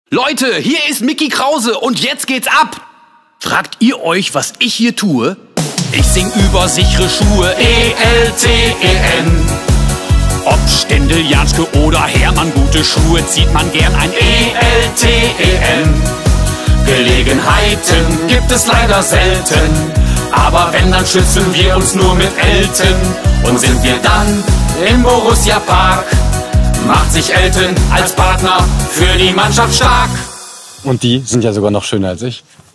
Leute, hier ist Mickey Krause und jetzt geht's ab! Fragt ihr euch, was ich hier tue? Ich sing über sichere Schuhe, E-L-T-E-N. Ob Stendel, Janschke oder Hermann, gute Schuhe zieht man gern ein E-L-T-E-N. Gelegenheiten gibt es leider selten, aber wenn, dann schützen wir uns nur mit Elten. Und sind wir dann im Borussia Park, macht sich Elten als Partner für die Mannschaft stark. Und die sind ja sogar noch schöner als ich.